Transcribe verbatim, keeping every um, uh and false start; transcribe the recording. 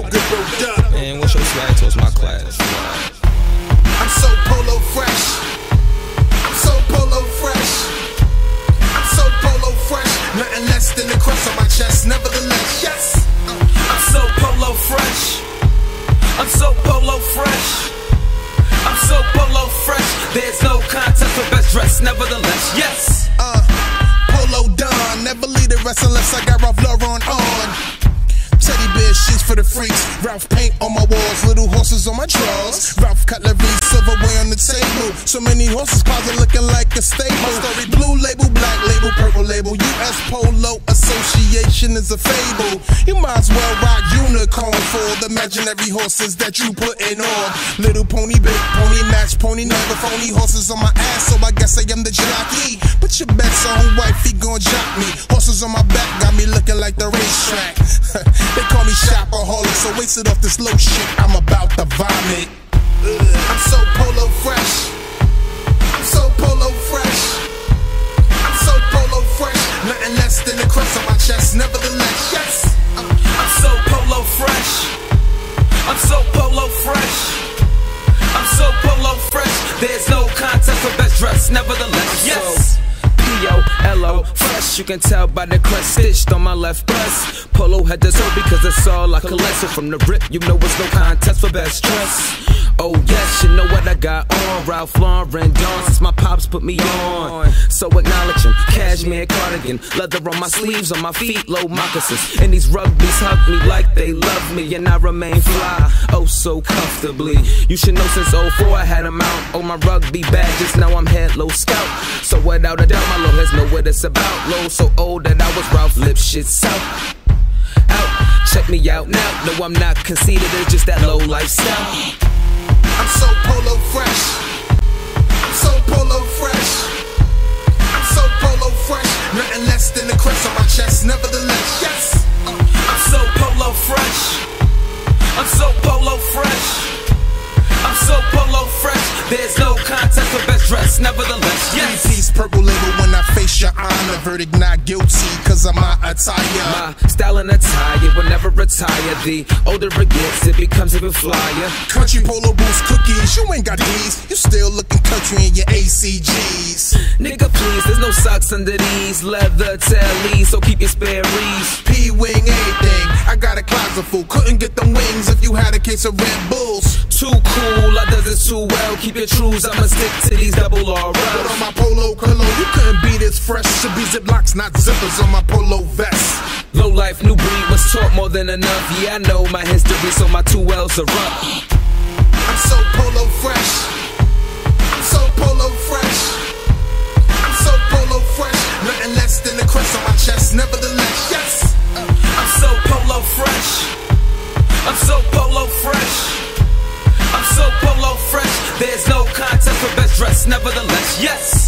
good rolled up. Man, what's your swag towards my class? I'm so polo fresh. I'm so polo fresh. I'm so polo fresh. Nothing less than the crust on my chest. Nevertheless, yes. I'm so polo fresh. I'm so polo fresh. I'm so polo fresh. There's no contest for best dress. Nevertheless, yes. Uh, Polo Don. Never leave the rest unless I got Ralph Lauren on. Teddy bear sheets for the freaks. Ralph paint on my walls, little horses on my drawers. Ralph cutlery, silverware on the table. So many horses, closet looking like a stable. My story, blue label, black label, purple label. U S Polo Association is a fable. You might as well rock unicorn for the imaginary horses that you putting on. Little pony, big pony, match pony, number phony horses on my ass, so I guess I am the jockey. Put your bets on who wifey gon' jock me. Horses on my back got me looking like the racetrack. They call me shopaholic, so waste it off this low shit. I'm about to vomit. I'm so polo fresh. I'm so polo fresh. I'm so polo fresh. Nothing less than the crust on my chest. Nevertheless, yes. I'm so polo fresh. I'm so polo fresh. I'm so polo fresh. There's no contest for best dress. Nevertheless, yes. P O L O fresh, you can tell by the crest stitched on my left breast. Polo head to toe because it's all I collect. So from the rip, you know it's no contest for best dress. Oh yes, you know what I got on. Ralph Lauren Dawn, since my pops put me on. So acknowledge him, cashmere cardigan, leather on my sleeves, on my feet, low moccasins. And these rugbies hug me like they love me, and I remain fly, oh so comfortably. You should know since oh four I had them out on my rugby badges. Now I'm head low scout, so without a doubt my low heads know what it's about. Low so old that I was Ralph Lipshit South. Out, check me out now. No, I'm not conceited, it's just that low lifestyle. I'm so polo fresh. I'm so polo fresh. I'm so polo fresh. Nothing less than the crust on my chest. Nevertheless, yes. I'm so polo fresh. I'm so polo fresh. I'm so polo fresh. There's no contest for best dress. Nevertheless, yes. Three-piece purple label when I face your honor. Verdict not guilty cause of my attire. My style and attire will never retire. The older it gets, it becomes even flyer. Country polo boots, cookies, you ain't got these. You still looking country in your A C Gs. Nigga please, there's no socks under these leather tellies, so keep your Sperry's. P-wing anything, I got a closet full. Couldn't get them wings if you had a case of Red Bulls. Too cool, I does it too well. Keep your trues, I'ma stick to these double R Ls. Put on my polo cologne, you couldn't be this fresh. Should be ziplocs, not zippers on my polo vest. Low life, new breed was taught more than enough. Yeah, I know my history, so my two L's are up. I'm so polo fresh. I'm so polo fresh. I'm so polo fresh. Nothing less than the crust on my chest. Nevertheless, yes. I'm so polo fresh. I'm so polo fresh. I'm so polo fresh. There's no contest for best dress. Nevertheless, yes.